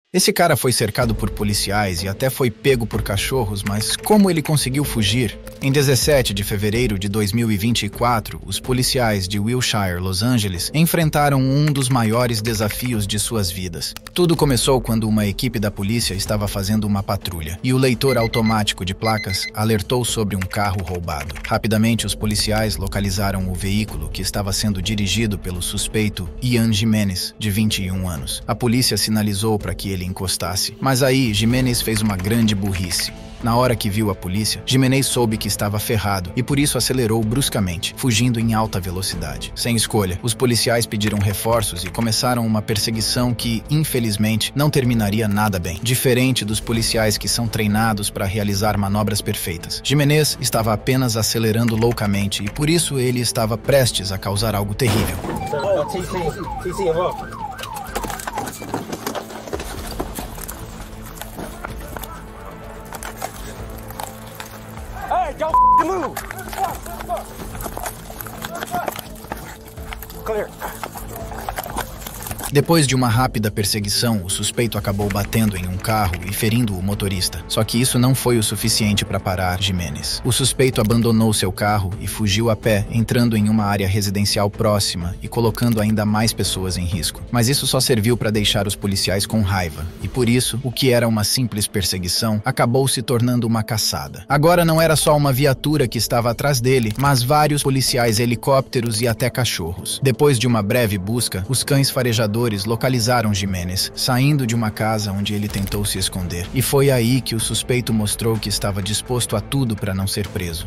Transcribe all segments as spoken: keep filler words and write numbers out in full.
Esse cara foi cercado por policiais e até foi pego por cachorros, mas como ele conseguiu fugir? Em dezessete de fevereiro de dois mil e vinte e quatro, os policiais de Wilshire, Los Angeles, enfrentaram um dos maiores desafios de suas vidas. Tudo começou quando uma equipe da polícia estava fazendo uma patrulha e o leitor automático de placas alertou sobre um carro roubado. Rapidamente, os policiais localizaram o veículo que estava sendo dirigido pelo suspeito Ian Jimenez, de vinte e um anos. A polícia sinalizou para que ele encostasse, mas aí Jimenez fez uma grande burrice. Na hora que viu a polícia, Jimenez soube que estava ferrado e por isso acelerou bruscamente, fugindo em alta velocidade. Sem escolha, os policiais pediram reforços e começaram uma perseguição que, infelizmente, não terminaria nada bem. Diferente dos policiais que são treinados para realizar manobras perfeitas, Jimenez estava apenas acelerando loucamente e por isso ele estava prestes a causar algo terrível. Oh, T C, T C involved. Hey, don't move! Clear. Depois de uma rápida perseguição, o suspeito acabou batendo em um carro e ferindo o motorista. Só que isso não foi o suficiente para parar Jimenez. O suspeito abandonou seu carro e fugiu a pé, entrando em uma área residencial próxima e colocando ainda mais pessoas em risco. Mas isso só serviu para deixar os policiais com raiva. E por isso, o que era uma simples perseguição acabou se tornando uma caçada. Agora não era só uma viatura que estava atrás dele, mas vários policiais, helicópteros e até cachorros. Depois de uma breve busca, os cães farejadores localizaram Jimenez, saindo de uma casa onde ele tentou se esconder. E foi aí que o suspeito mostrou que estava disposto a tudo para não ser preso.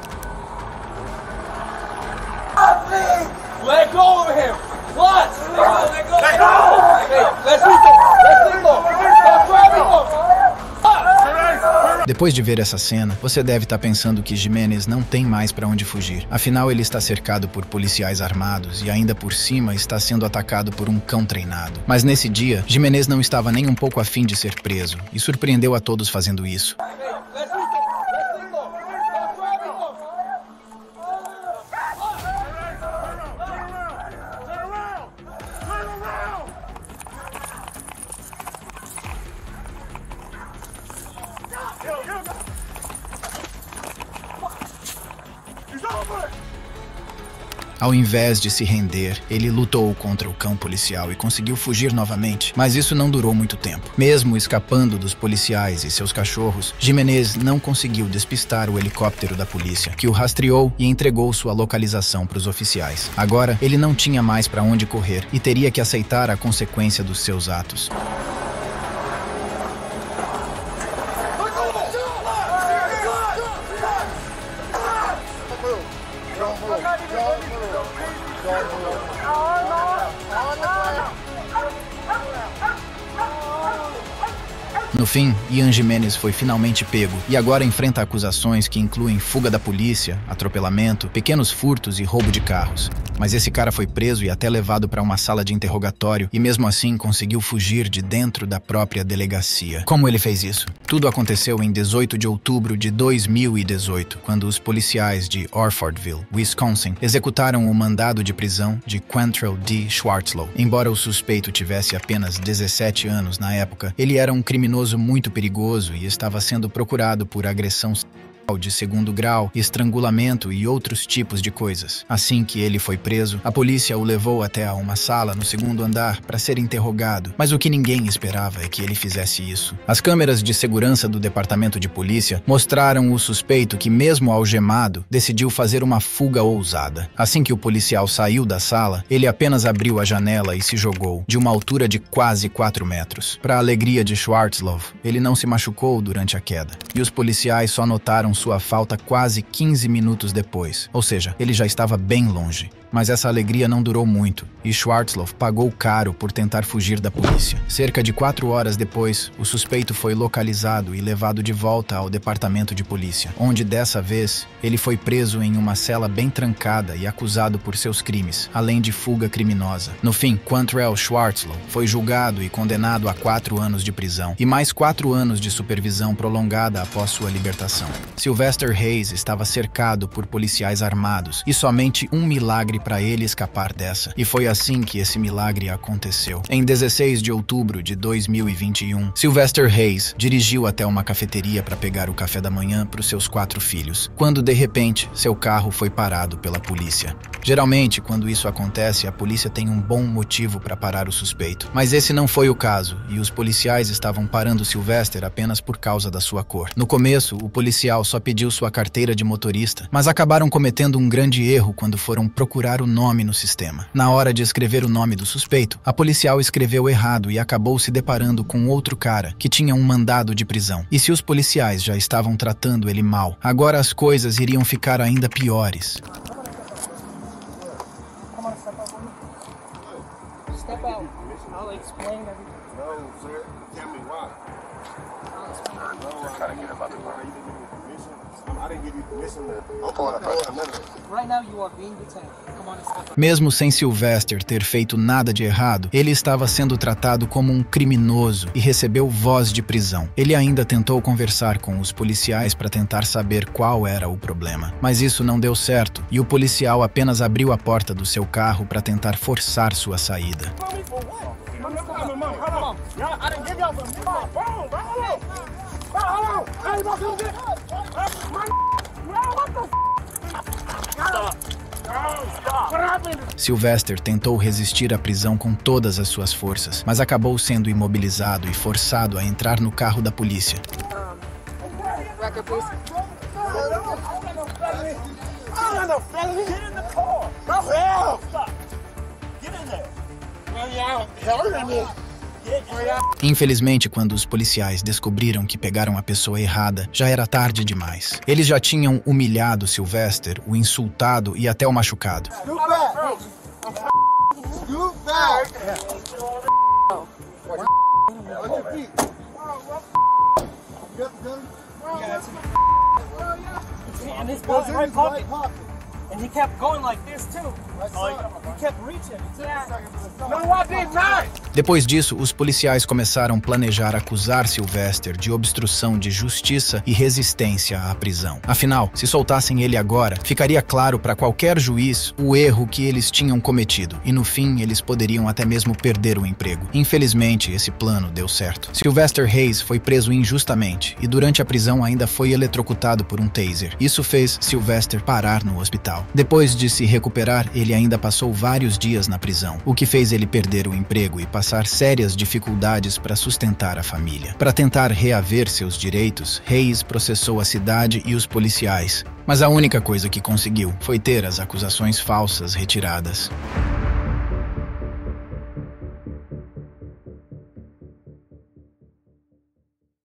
Let go of him! What? Let go! Let go! Hey, let's leave him! Let's leave him! Stop grabbing him! Depois de ver essa cena, você deve estar pensando que Jimenez não tem mais para onde fugir. Afinal, ele está cercado por policiais armados e ainda por cima está sendo atacado por um cão treinado. Mas nesse dia, Jimenez não estava nem um pouco afim de ser preso e surpreendeu a todos fazendo isso. Ao invés de se render, ele lutou contra o cão policial e conseguiu fugir novamente, mas isso não durou muito tempo. Mesmo escapando dos policiais e seus cachorros, Jimenez não conseguiu despistar o helicóptero da polícia, que o rastreou e entregou sua localização para os oficiais. Agora, ele não tinha mais para onde correr e teria que aceitar a consequência dos seus atos. No fim, Ian Jimenez foi finalmente pego e agora enfrenta acusações que incluem fuga da polícia, atropelamento, pequenos furtos e roubo de carros. Mas esse cara foi preso e até levado para uma sala de interrogatório e mesmo assim conseguiu fugir de dentro da própria delegacia. Como ele fez isso? Tudo aconteceu em dezoito de outubro de dois mil e dezoito, quando os policiais de Orfordville, Wisconsin, executaram o mandado de prisão de Quantrill D. Schwartzlow. Embora o suspeito tivesse apenas dezessete anos na época, ele era um criminoso muito perigoso e estava sendo procurado por agressão de segundo grau, estrangulamento e outros tipos de coisas. Assim que ele foi preso, a polícia o levou até a uma sala no segundo andar para ser interrogado, mas o que ninguém esperava é que ele fizesse isso. As câmeras de segurança do departamento de polícia mostraram o suspeito que, mesmo algemado, decidiu fazer uma fuga ousada. Assim que o policial saiu da sala, ele apenas abriu a janela e se jogou, de uma altura de quase quatro metros. Para a alegria de Schwartzlow, ele não se machucou durante a queda, e os policiais só notaram sua falta quase quinze minutos depois, ou seja, ele já estava bem longe. Mas essa alegria não durou muito, e Schwartzlow pagou caro por tentar fugir da polícia. Cerca de quatro horas depois, o suspeito foi localizado e levado de volta ao departamento de polícia, onde dessa vez ele foi preso em uma cela bem trancada e acusado por seus crimes, além de fuga criminosa. No fim, Quantrill Schwartzlow foi julgado e condenado a quatro anos de prisão e mais quatro anos de supervisão prolongada após sua libertação. Sylvester Hayes estava cercado por policiais armados e somente um milagre para ele escapar dessa. E foi assim que esse milagre aconteceu. Em dezesseis de outubro de dois mil e vinte e um, Sylvester Hayes dirigiu até uma cafeteria para pegar o café da manhã para os seus quatro filhos, quando de repente seu carro foi parado pela polícia. Geralmente, quando isso acontece, a polícia tem um bom motivo para parar o suspeito. Mas esse não foi o caso, e os policiais estavam parando Sylvester apenas por causa da sua cor. No começo, o policial só pediu sua carteira de motorista, mas acabaram cometendo um grande erro quando foram procurar o nome no sistema. Na hora de escrever o nome do suspeito, a policial escreveu errado e acabou se deparando com outro cara que tinha um mandado de prisão. E se os policiais já estavam tratando ele mal, agora as coisas iriam ficar ainda piores. Step out. I'll explain everything. No, sir. Tell me why. They're trying to get him out of the car. I didn't give you permission to. I'm pulling up. Right now you are being detained. Come on and step out. Mesmo sem Sylvester ter feito nada de errado, ele estava sendo tratado como um criminoso e recebeu voz de prisão. Ele ainda tentou conversar com os policiais para tentar saber qual era o problema. Mas isso não deu certo e o policial apenas abriu a porta do seu carro para tentar forçar sua saída. Sylvester tentou resistir à prisão com todas as suas forças, mas acabou sendo imobilizado e forçado a entrar no carro da polícia. Infelizmente, quando os policiais descobriram que pegaram a pessoa errada, já era tarde demais. Eles já tinham humilhado Sylvester, o insultado e até o machucado. And he kept going like this too. Like, he kept reaching. Depois disso, os policiais começaram a planejar acusar Sylvester de obstrução de justiça e resistência à prisão. Afinal, se soltassem ele agora, ficaria claro para qualquer juiz o erro que eles tinham cometido, e no fim eles poderiam até mesmo perder o emprego. Infelizmente, esse plano deu certo. Sylvester Hayes foi preso injustamente e durante a prisão ainda foi eletrocutado por um taser. Isso fez Sylvester parar no hospital. Depois de se recuperar, ele ainda passou vários dias na prisão, o que fez ele perder o emprego e passar sérias dificuldades para sustentar a família. Para tentar reaver seus direitos, Hayes processou a cidade e os policiais, mas a única coisa que conseguiu foi ter as acusações falsas retiradas.